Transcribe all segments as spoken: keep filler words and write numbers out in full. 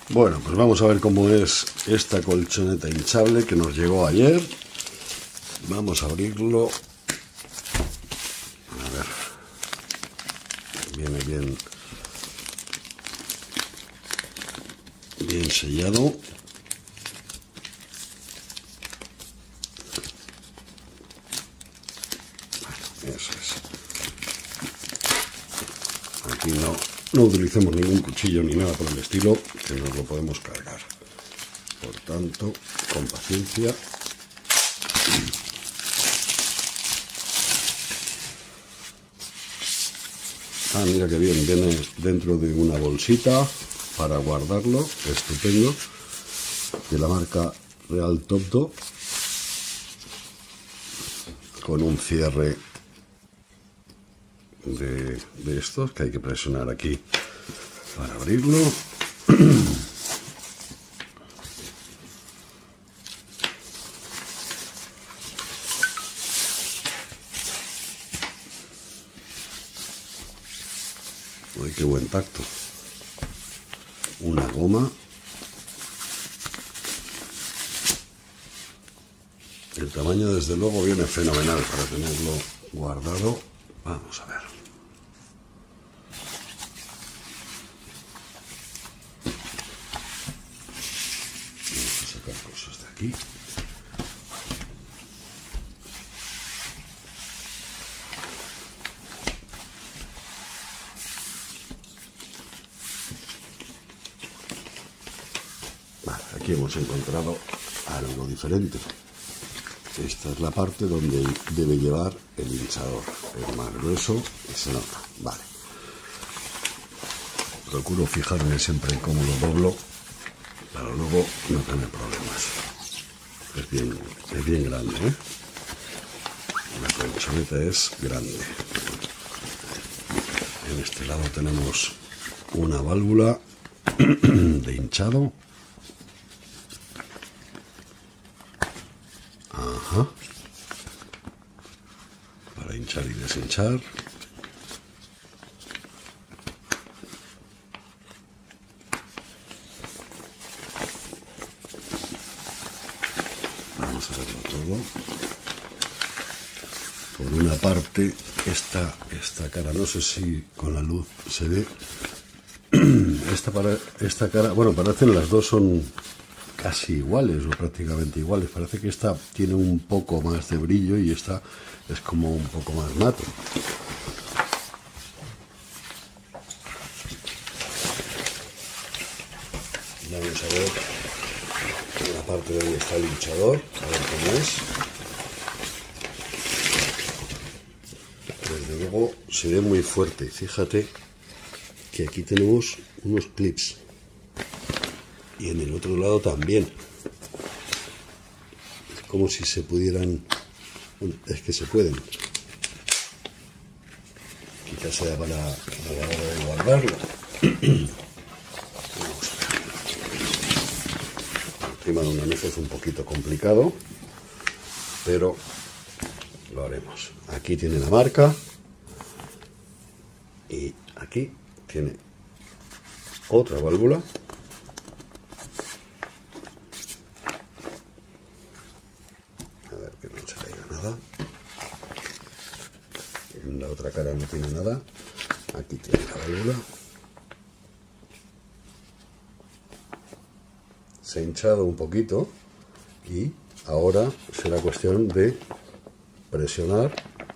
Bueno, pues vamos a ver cómo es esta colchoneta hinchable que nos llegó ayer. Vamos a abrirlo. A ver. Viene bien, bien sellado. Bueno, eso es. Aquí no, no utilicemos ningún cuchillo ni nada por el estilo, que nos lo podemos cargar. Por tanto, con paciencia. Ah, mira que bien, viene dentro de una bolsita para guardarlo, estupendo, de la marca Real Topdo, con un cierre de, de estos que hay que presionar aquí para abrirlo. Uy, qué buen tacto. Una goma. El tamaño desde luego viene fenomenal para tenerlo guardado. Vamos a ver. Vamos a sacar cosas de aquí. Vale, aquí hemos encontrado algo diferente. Esta es la parte donde debe llevar el hinchador, el más grueso, y se nota. Vale. Procuro fijarme siempre en cómo lo doblo para luego no tener problemas. Es bien, es bien grande, ¿eh? La colchoneta es grande. En este lado tenemos una válvula de hinchado. Ajá. Para hinchar y deshinchar. Vamos a verlo todo. Por una parte, esta, esta cara, no sé si con la luz se ve. Esta, para, esta cara, bueno, parecen las dos son casi iguales o prácticamente iguales. Parece que esta tiene un poco más de brillo y esta es como un poco más mate. Vamos a ver la parte donde está el hinchador, a ver cómo es. Desde luego se ve muy fuerte. Fíjate que aquí tenemos unos clips. Y en el otro lado también. Es como si se pudieran... Bueno, es que se pueden. Quizás sea para, para la hora de guardarlo. Vamos a ver. Encima de una mesa es un poquito complicado, pero lo haremos. Aquí tiene la marca. Y aquí tiene otra válvula. En la otra cara no tiene nada. Aquí tiene la válvula. Se ha hinchado un poquito y ahora será cuestión de presionar.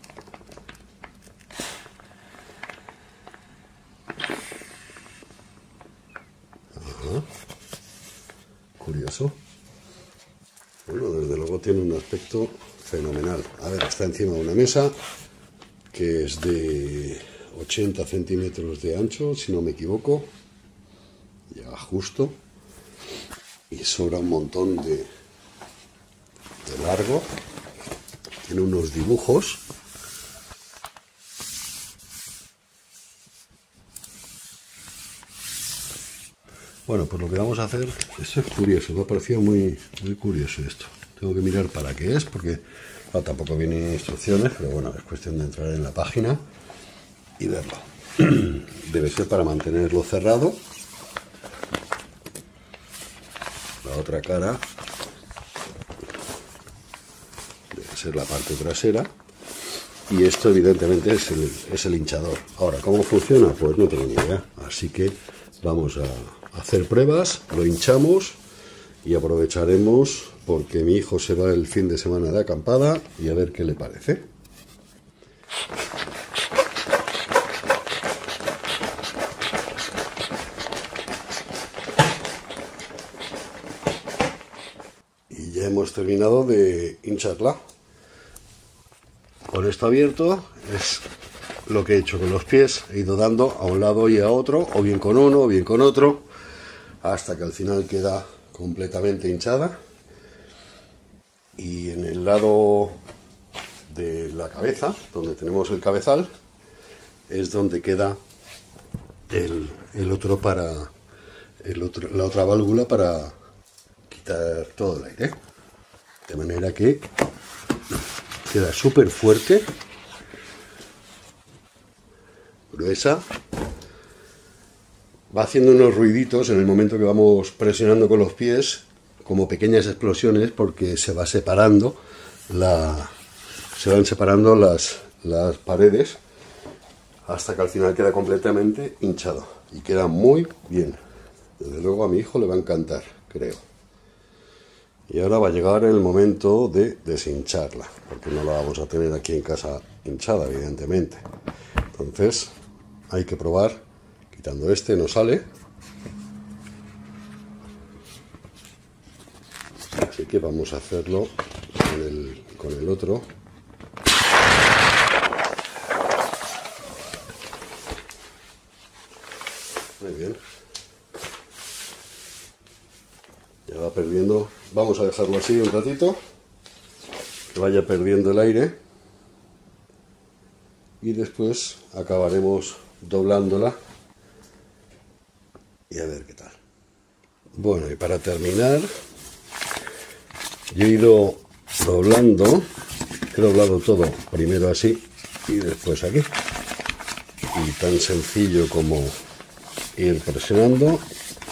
Ajá. Curioso. Bueno, desde luego tiene un aspecto fenomenal. A ver, está encima de una mesa que es de ochenta centímetros de ancho, si no me equivoco. Llega justo. Y sobra un montón de, de largo. Tiene unos dibujos. Bueno, pues lo que vamos a hacer, esto es curioso, me ha parecido muy, muy curioso esto. Tengo que mirar para qué es, porque no, tampoco vienen instrucciones, pero bueno, es cuestión de entrar en la página y verlo. Debe ser para mantenerlo cerrado. otra cara, debe ser la parte trasera, y esto evidentemente es el, es el hinchador. Ahora, ¿cómo funciona? Pues no tengo ni idea, así que vamos a hacer pruebas, lo hinchamos y aprovecharemos porque mi hijo se va el fin de semana de acampada y a ver qué le parece. Y ya hemos terminado de hincharla. Con esto abierto es lo que he hecho con los pies, he ido dando a un lado y a otro, o bien con uno o bien con otro, hasta que al final queda completamente hinchada. Y en el lado de la cabeza, donde tenemos el cabezal, es donde queda el, el otro para el otro, la otra válvula para quitar todo el aire, de manera que queda súper fuerte, gruesa, va haciendo unos ruiditos en el momento que vamos presionando con los pies, como pequeñas explosiones, porque se va separando la, se van separando las, las paredes hasta que al final queda completamente hinchado y queda muy bien. Desde luego a mi hijo le va a encantar, creo. Y ahora va a llegar el momento de deshincharla, porque no la vamos a tener aquí en casa hinchada, evidentemente. Entonces hay que probar, quitando este no sale. Así que vamos a hacerlo con el, con el otro. Muy bien. Ya va perdiendo. Vamos a dejarlo así un ratito, que vaya perdiendo el aire. Y después acabaremos doblándola y a ver qué tal. Bueno, y para terminar, yo he ido doblando, he doblado todo, primero así y después aquí. Y tan sencillo como ir presionando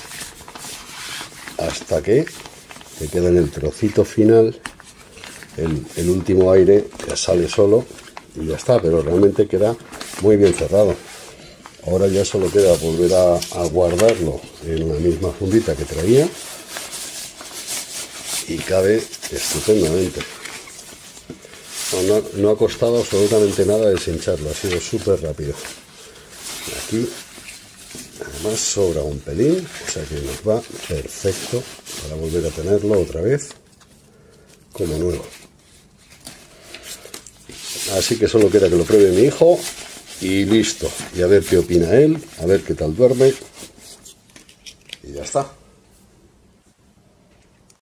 hasta que te queda en el trocito final el, el último aire, que sale solo y ya está, pero realmente queda muy bien cerrado. Ahora ya solo queda volver a, a guardarlo en la misma fundita que traía y cabe estupendamente. No, no, no ha costado absolutamente nada deshincharlo, ha sido súper rápido. Aquí además sobra un pelín, o sea que nos va perfecto para volver a tenerlo otra vez como nuevo. Así que solo queda que lo pruebe mi hijo y listo. Y a ver qué opina él, a ver qué tal duerme. Y ya está.